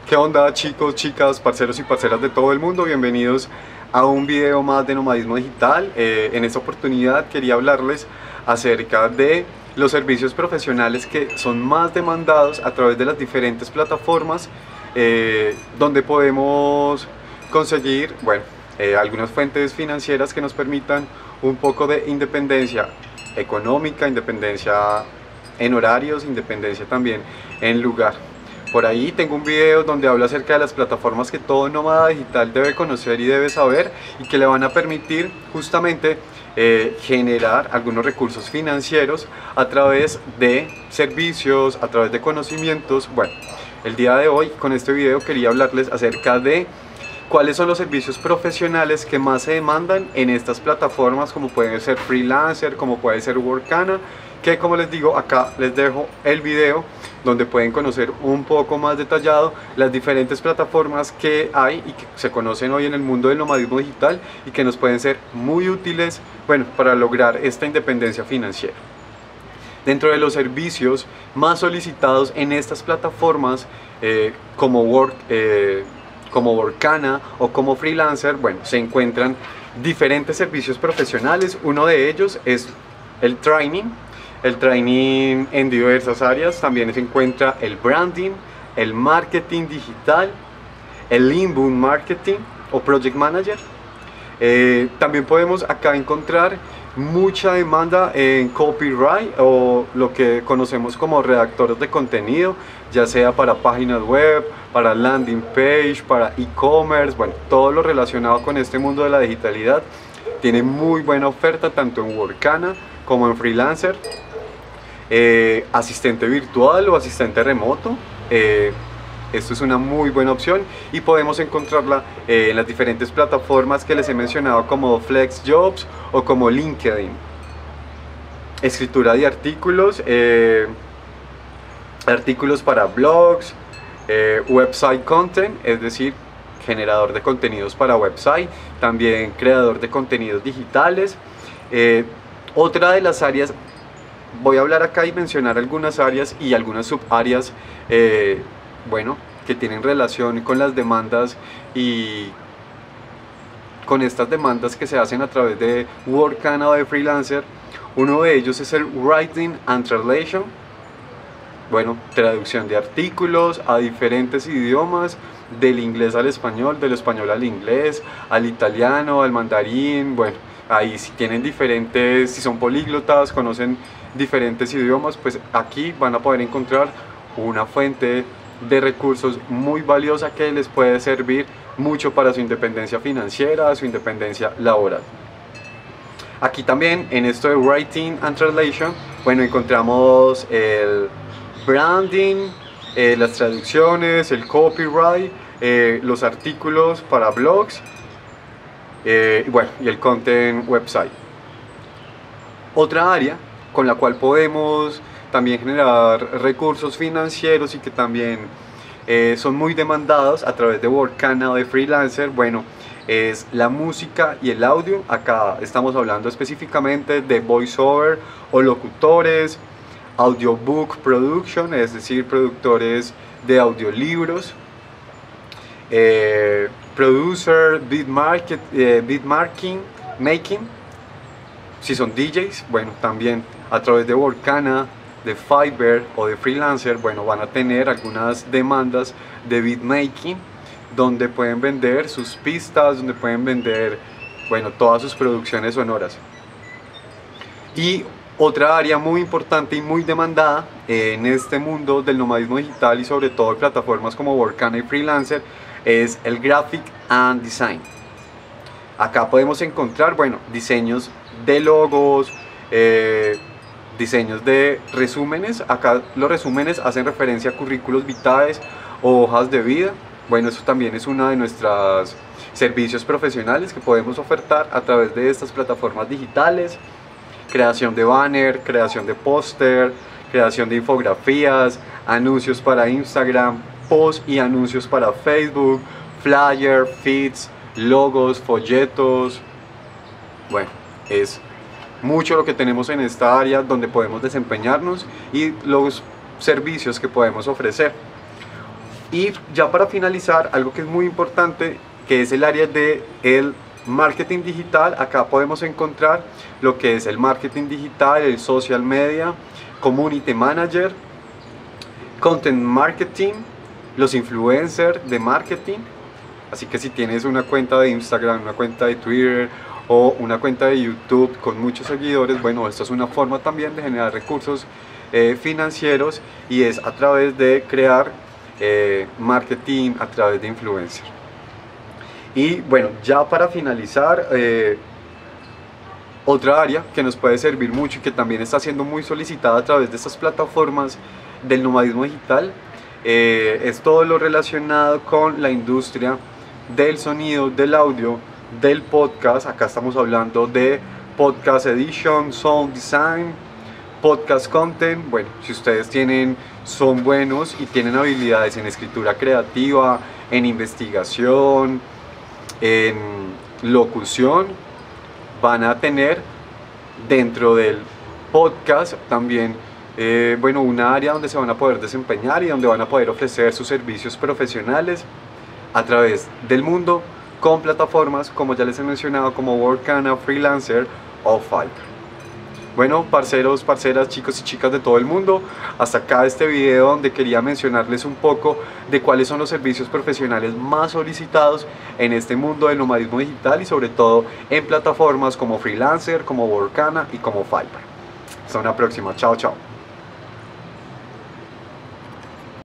¿Qué onda, chicos, chicas, parceros y parceras de todo el mundo? Bienvenidos a un video más de Nomadismo Digital. En esta oportunidad quería hablarles acerca de los servicios profesionales que son más demandados a través de las diferentes plataformas donde podemos conseguir, algunas fuentes financieras que nos permitan un poco de independencia económica, independencia en horarios, independencia también en lugar. Por ahí tengo un video donde hablo acerca de las plataformas que todo nómada digital debe conocer y debe saber y que le van a permitir justamente generar algunos recursos financieros a través de servicios, a través de conocimientos. Bueno, el día de hoy con este video quería hablarles acerca de cuáles son los servicios profesionales que más se demandan en estas plataformas, como pueden ser Freelancer, como puede ser Workana, que como les digo, acá les dejo el video donde pueden conocer un poco más detallado las diferentes plataformas que hay y que se conocen hoy en el mundo del nomadismo digital y que nos pueden ser muy útiles, para lograr esta independencia financiera. Dentro de los servicios más solicitados en estas plataformas, como Workana o como Freelancer, se encuentran diferentes servicios profesionales. Uno de ellos es el training en diversas áreas. También se encuentra el branding, el marketing digital, el inbound marketing o project manager. También podemos acá encontrar mucha demanda en copyright o lo que conocemos como redactores de contenido, ya sea para páginas web, para landing page, para e-commerce, todo lo relacionado con este mundo de la digitalidad tiene muy buena oferta tanto en Workana como en Freelancer. Asistente virtual o asistente remoto, esto es una muy buena opción y podemos encontrarla en las diferentes plataformas que les he mencionado, como FlexJobs o como LinkedIn. Escritura de artículos, artículos para blogs, website content, es decir, generador de contenidos para website, también creador de contenidos digitales. Otra de las áreas, voy a hablar acá y mencionar algunas áreas y algunas subáreas que tienen relación con las demandas y con estas demandas que se hacen a través de Workana o de Freelancer. Uno de ellos es el Writing and Translation, traducción de artículos a diferentes idiomas, del inglés al español, del español al inglés, al italiano, al mandarín. Ahí si tienen diferentes, si son políglotas, conocen diferentes idiomas, pues aquí van a poder encontrar una fuente de recursos muy valiosa que les puede servir mucho para su independencia financiera, su independencia laboral. Aquí también en esto de Writing and Translation, encontramos el branding, las traducciones, el copyright, los artículos para blogs, y el content website. Otra área con la cual podemos también generar recursos financieros y que también son muy demandados a través de Workana o de Freelancer, es la música y el audio. Acá estamos hablando específicamente de voiceover o locutores, audiobook production, es decir, productores de audiolibros, producer, beat making, si son DJs, también a través de Workana, de Fiverr o de Freelancer, van a tener algunas demandas de beatmaking, donde pueden vender sus pistas, donde pueden vender, todas sus producciones sonoras. Y otra área muy importante y muy demandada en este mundo del nomadismo digital y sobre todo en plataformas como Workana y Freelancer es el Graphic and Design. Acá podemos encontrar, diseños de logos, diseños de resúmenes. Acá los resúmenes hacen referencia a currículos vitae o hojas de vida. Eso también es uno de nuestros servicios profesionales que podemos ofertar a través de estas plataformas digitales. Creación de banner, creación de póster, creación de infografías, anuncios para Instagram, posts y anuncios para Facebook, flyer, feeds, logos, folletos. Es mucho lo que tenemos en esta área donde podemos desempeñarnos y los servicios que podemos ofrecer. Y ya para finalizar, algo que es muy importante, que es el área de el marketing digital. Acá podemos encontrar lo que es el marketing digital, el social media, community manager, content marketing, los influencers de marketing. Así que si tienes una cuenta de Instagram, una cuenta de Twitter o una cuenta de YouTube con muchos seguidores, bueno, esto es una forma también de generar recursos financieros, y es a través de crear marketing a través de influencers. Y bueno, ya para finalizar, otra área que nos puede servir mucho y que también está siendo muy solicitada a través de estas plataformas del nomadismo digital, es todo lo relacionado con la industria del sonido, del audio, del podcast. Acá estamos hablando de podcast edition, sound design, podcast content. Bueno, si ustedes son buenos y tienen habilidades en escritura creativa, en investigación, en locución, van a tener dentro del podcast también bueno, una área donde se van a poder desempeñar y donde van a poder ofrecer sus servicios profesionales a través del mundo con plataformas como ya les he mencionado, como Workana, Freelancer o Fiverr. Bueno, parceros, parceras, chicos y chicas de todo el mundo, hasta acá este video donde quería mencionarles un poco de cuáles son los servicios profesionales más solicitados en este mundo del nomadismo digital, y sobre todo en plataformas como Freelancer, como Workana y como Fiverr. Hasta una próxima, chao chao.